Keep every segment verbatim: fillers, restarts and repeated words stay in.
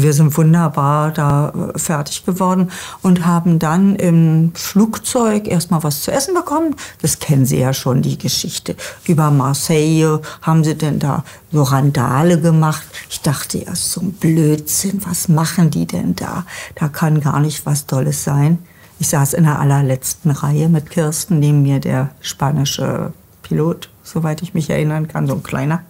Also wir sind wunderbar da fertig geworden und haben dann im Flugzeug erstmal was zu essen bekommen. Das kennen Sie ja schon, die Geschichte. Über Marseille haben sie denn da so Randale gemacht. Ich dachte erst, so ein Blödsinn, was machen die denn da? Da kann gar nicht was Tolles sein. Ich saß in der allerletzten Reihe mit Kirsten, neben mir der spanische Pilot, soweit ich mich erinnern kann, so ein kleiner.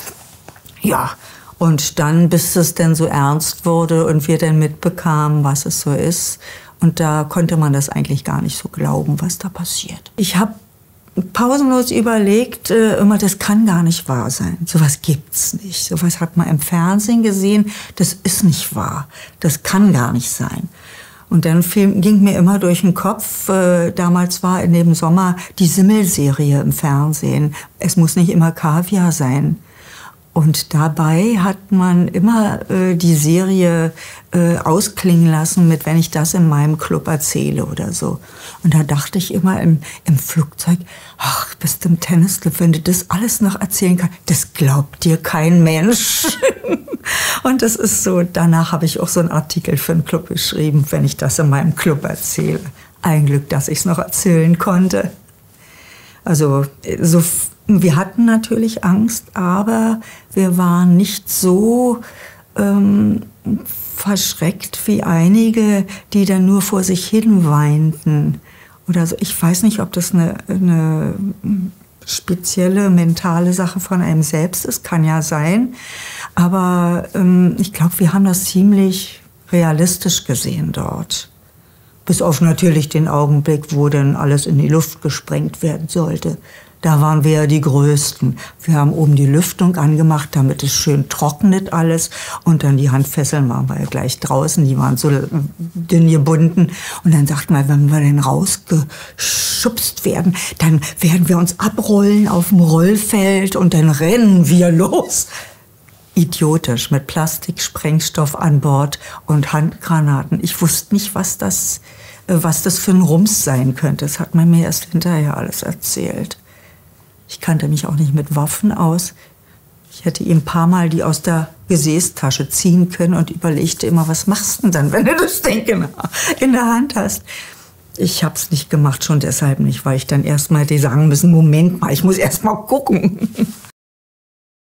Ja, und dann, bis es denn so ernst wurde und wir dann mitbekamen, was es so ist. Und da konnte man das eigentlich gar nicht so glauben, was da passiert. Ich habe pausenlos überlegt, äh, immer, das kann gar nicht wahr sein. Sowas gibt's nicht. Sowas hat man im Fernsehen gesehen. Das ist nicht wahr. Das kann gar nicht sein. Und dann fiel, ging mir immer durch den Kopf, äh, damals war in dem Sommer die Simmel-Serie im Fernsehen. Es muss nicht immer Kaviar sein. Und dabei hat man immer äh, die Serie äh, ausklingen lassen mit, wenn ich das in meinem Club erzähle oder so. Und da dachte ich immer im, im Flugzeug, ach, bist du im Tennisclub, wenn du das alles noch erzählen kannst, das glaubt dir kein Mensch. Und das ist so, danach habe ich auch so einen Artikel für einen Club geschrieben, wenn ich das in meinem Club erzähle. Ein Glück, dass ich es noch erzählen konnte. Also so, wir hatten natürlich Angst, aber wir waren nicht so ähm, verschreckt wie einige, die dann nur vor sich hin weinten. Oder so. Ich weiß nicht, ob das eine, eine spezielle mentale Sache von einem selbst ist, kann ja sein. Aber ähm, ich glaube, wir haben das ziemlich realistisch gesehen dort. Bis auf natürlich den Augenblick, wo dann alles in die Luft gesprengt werden sollte. Da waren wir ja die Größten. Wir haben oben die Lüftung angemacht, damit es schön trocknet alles. Und dann die Handfesseln waren wir ja gleich draußen, die waren so dünn gebunden. Und dann sagten wir, wenn wir denn rausgeschubst werden, dann werden wir uns abrollen auf dem Rollfeld und dann rennen wir los. Idiotisch, mit Plastiksprengstoff an Bord und Handgranaten. Ich wusste nicht, was das, was das für ein Rums sein könnte. Das hat man mir erst hinterher alles erzählt. Ich kannte mich auch nicht mit Waffen aus. Ich hätte ihm ein paar Mal die aus der Gesäßtasche ziehen können und überlegte immer, was machst du denn dann, wenn du das Ding in der Hand hast? Ich habe es nicht gemacht, schon deshalb nicht, weil ich dann erst mal die sagen müssen, Moment mal, ich muss erst mal gucken.